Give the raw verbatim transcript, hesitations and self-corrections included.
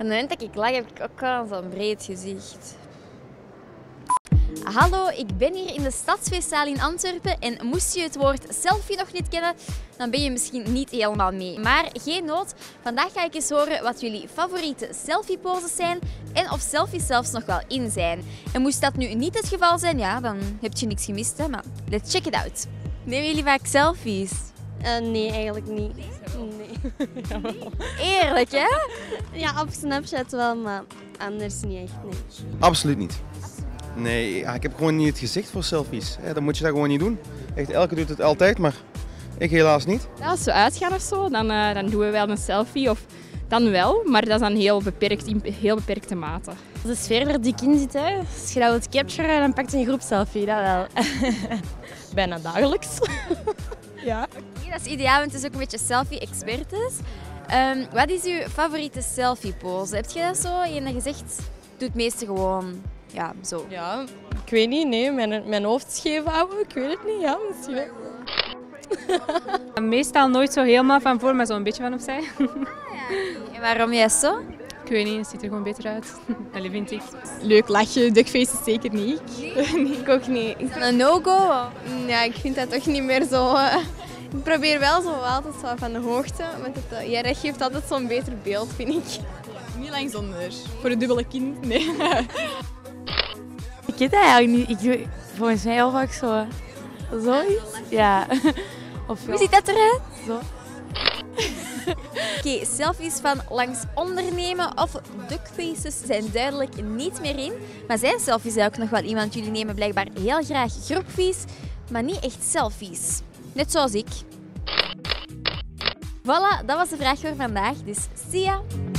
het moment dat ik lach heb ik ook wel zo'n breed gezicht. Hallo, ik ben hier in de Stadsfeestzaal in Antwerpen en moest je het woord selfie nog niet kennen, dan ben je misschien niet helemaal mee. Maar geen nood, vandaag ga ik eens horen wat jullie favoriete selfie-poses zijn en of selfies zelfs nog wel in zijn. En moest dat nu niet het geval zijn, ja, dan heb je niks gemist, hè, maar let's check it out. Nemen jullie vaak selfies? Uh, nee, eigenlijk niet. Nee. Eerlijk, hè? Ja, op Snapchat wel, maar anders niet echt. Nee. Absoluut niet. Nee, ja, ik heb gewoon niet het gezicht voor selfies. Ja, dan moet je dat gewoon niet doen. Echt, elke doet het altijd, maar ik helaas niet. Ja, als we uitgaan of zo, dan, uh, dan doen we wel een selfie. Of dan wel, maar dat is dan heel beperkt, in heel beperkte mate. Als de sfeer er dik in zit, hè. Als je dat wilt capturen, dan pak je een groepselfie, dat wel. Bijna dagelijks. Ja. Okay, dat is ideaal, want het is ook een beetje selfie-expert is. Um, wat is uw favoriete selfie-pose? Heb je dat zo? En dat je zegt, doe het meeste gewoon ja, zo. Ja, ik weet niet, nee. Mijn, mijn hoofd scheef houden, ik weet het niet. Ja, misschien wel. Meestal nooit zo helemaal van voor, maar zo'n beetje van opzij. Ah, ja. En waarom juist zo? Ik weet niet, het ziet er gewoon beter uit. Dat vind ik. Leuk lachje, duckface is zeker niet. Nee, nee ik ook niet. Een no-go? Ja, ik vind dat toch niet meer zo... Uh, ik probeer wel zo altijd zo van de hoogte, want het, uh, jij geeft altijd zo'n beter beeld, vind ik. Niet lang zonder. Voor een dubbele kin, nee. Ik weet dat eigenlijk niet. Ik, volgens mij heel vaak zo. Zoiets? Ja. Of hoe ziet dat eruit? Zo. Oké, okay, selfies van langs ondernemen of duckfaces zijn duidelijk niet meer in. Maar zijn selfies ook nog wel iemand? Jullie nemen blijkbaar heel graag groepvies, maar niet echt selfies. Net zoals ik. Voilà, dat was de vraag voor vandaag. Dus zie ya!